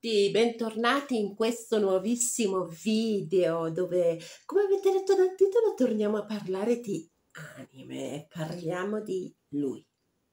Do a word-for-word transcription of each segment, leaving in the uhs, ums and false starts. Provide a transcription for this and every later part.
tutti, bentornati in questo nuovissimo video dove, come avete letto dal titolo, torniamo a parlare di anime, parliamo di lui.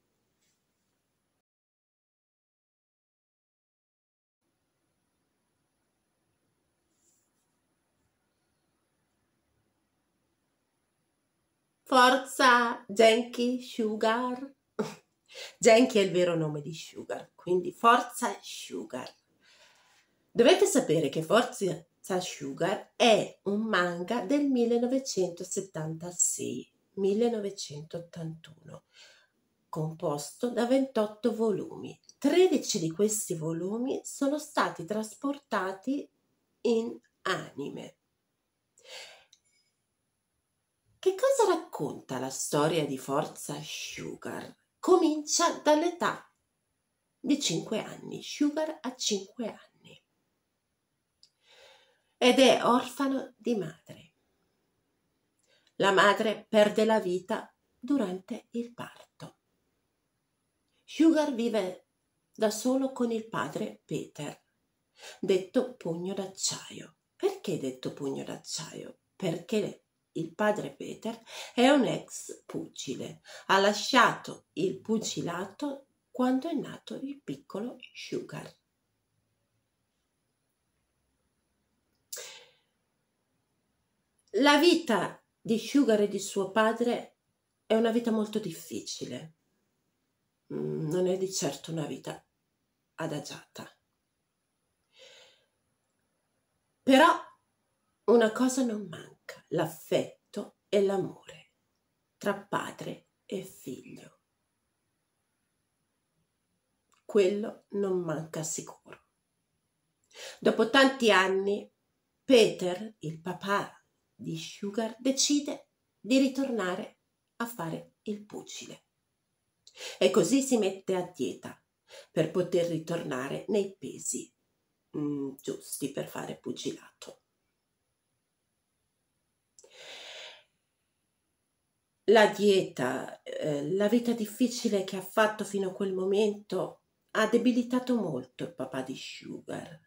Forza Genki Sugar. Genki è il vero nome di Sugar, quindi Forza Sugar. Dovete sapere che Forza Sugar è un manga del millenovecentosettantasei millenovecentottantuno, composto da ventotto volumi. tredici di questi volumi sono stati trasportati in anime. Che cosa racconta la storia di Forza Sugar? Comincia dall'età di cinque anni. Sugar ha cinque anni ed è orfano di madre. La madre perde la vita durante il parto. Sugar vive da solo con il padre Peter, detto Pugno d'Acciaio. Perché detto Pugno d'Acciaio? Perché il padre Peter è un ex pugile. Ha lasciato il pugilato quando è nato il piccolo Sugar. La vita di Sugar e di suo padre è una vita molto difficile. Non è di certo una vita adagiata. Però una cosa non manca: l'affetto e l'amore tra padre e figlio. Quello non manca sicuro. Dopo tanti anni, Peter, il papà di Sugar, decide di ritornare a fare il pugile e così si mette a dieta per poter ritornare nei pesi mm, giusti per fare pugilato. La dieta, eh, la vita difficile che ha fatto fino a quel momento ha debilitato molto il papà di Sugar.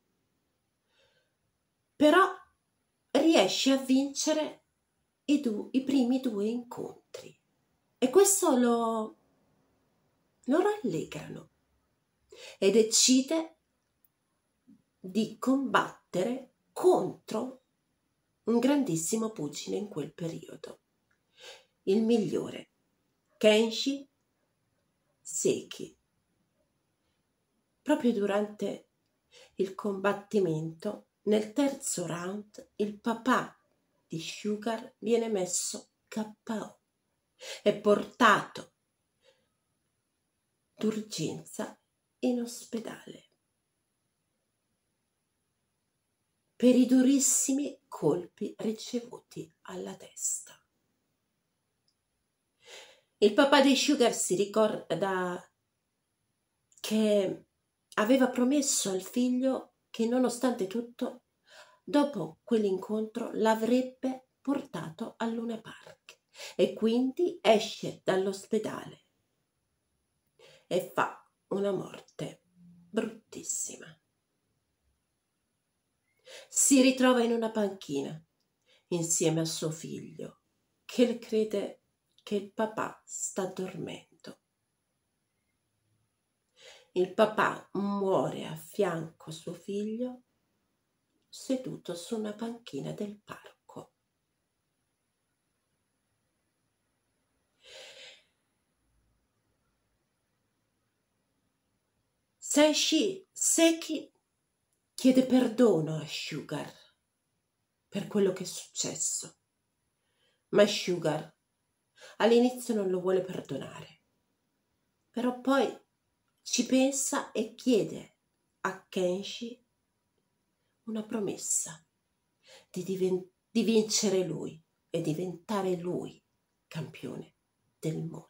Però riesce a vincere i, du- i primi due incontri e questo lo, lo rallegrano e decide di combattere contro un grandissimo pugile in quel periodo, il migliore, Kenshi Seki. Proprio durante il combattimento, nel terzo round, il papà di Sugar viene messo K O e portato d'urgenza in ospedale per i durissimi colpi ricevuti alla testa. Il papà di Sugar si ricorda che aveva promesso al figlio che, nonostante tutto, dopo quell'incontro l'avrebbe portato al Luna Park e quindi esce dall'ospedale e fa una morte bruttissima. Si ritrova in una panchina insieme a suo figlio, che crede che il papà sta dormendo. Il papà muore a fianco a suo figlio, seduto su una panchina del parco. Seishi Seki chiede perdono a Sugar per quello che è successo, ma Sugar all'inizio non lo vuole perdonare, però poi ci pensa e chiede a Kenshi una promessa di, diven- di vincere lui e diventare lui campione del mondo.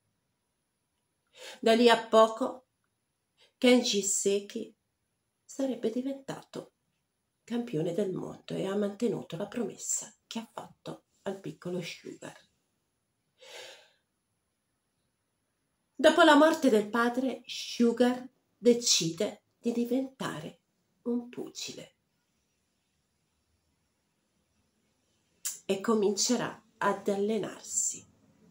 Da lì a poco Kenshi Seki sarebbe diventato campione del mondo e ha mantenuto la promessa che ha fatto al piccolo Sugar. Dopo la morte del padre, Sugar decide di diventare un pugile e comincerà ad allenarsi.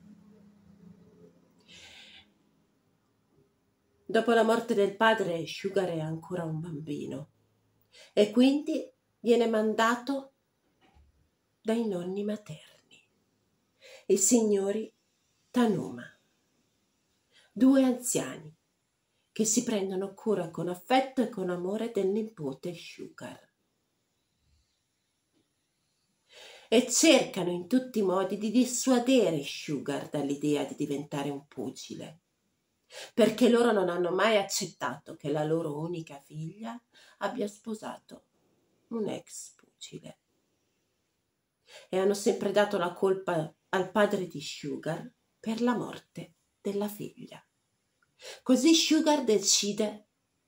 Dopo la morte del padre, Sugar è ancora un bambino e quindi viene mandato dai nonni materni, i signori Tanuma, due anziani che si prendono cura con affetto e con amore del nipote Sugar e cercano in tutti i modi di dissuadere Sugar dall'idea di diventare un pugile, perché loro non hanno mai accettato che la loro unica figlia abbia sposato un ex pugile e hanno sempre dato la colpa al padre di Sugar per la morte della figlia. Così Sugar decide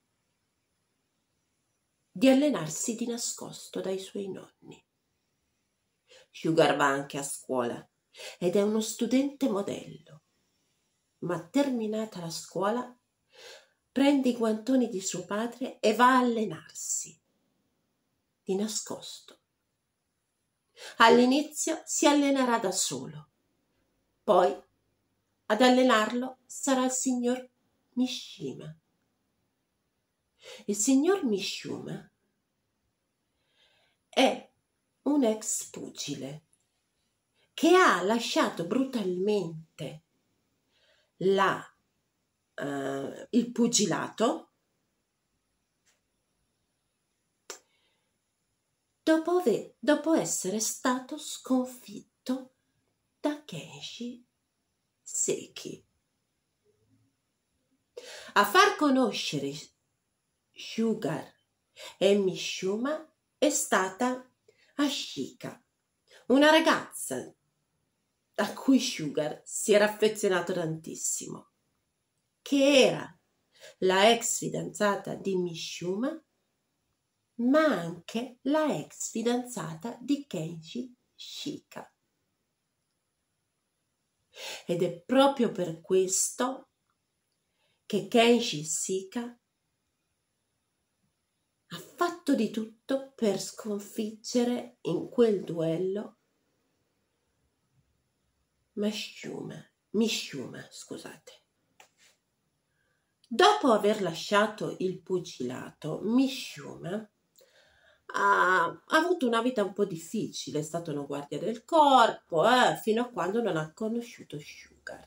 di allenarsi di nascosto dai suoi nonni. Sugar va anche a scuola ed è uno studente modello, ma terminata la scuola prende i guantoni di suo padre e va a allenarsi di nascosto. All'inizio si allenerà da solo, poi ad allenarlo sarà il signor Mishima. Il signor Mishima è un ex pugile che ha lasciato brutalmente la, uh, il pugilato dopo, ave- dopo essere stato sconfitto da Kenshi Seki. A far conoscere Sugar e Mishima è stata Ashika, una ragazza a cui Sugar si era affezionato tantissimo, che era la ex fidanzata di Mishima, ma anche la ex fidanzata di Kenshi Shika. Ed è proprio per questo che Kenshi Shika ha fatto di tutto per sconfiggere in quel duello Mishima, Mishima, scusate. Dopo aver lasciato il pugilato, Mishima ha, ha avuto una vita un po' difficile, è stato una guardia del corpo, eh, fino a quando non ha conosciuto Sugar.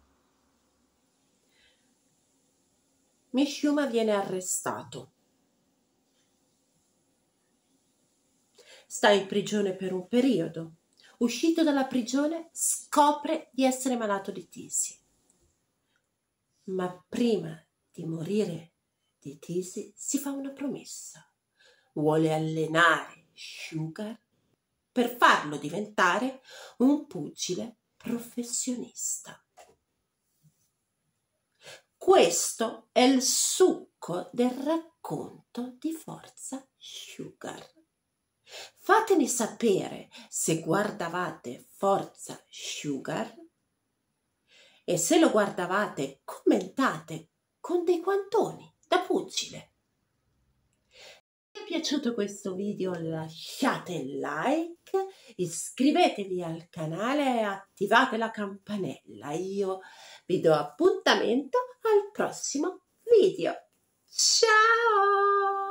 Mishima viene arrestato. Sta in prigione per un periodo. Uscito dalla prigione, scopre di essere malato di tisi. Ma prima di morire di tisi si fa una promessa. Vuole allenare Sugar per farlo diventare un pugile professionista. Questo è il succo del racconto di Forza Sugar. Fatemi sapere se guardavate Forza Sugar e se lo guardavate commentate con dei guantoni da pugile. Se vi è piaciuto questo video lasciate il like, iscrivetevi al canale e attivate la campanella. Io vi do appuntamento al prossimo video. Ciao!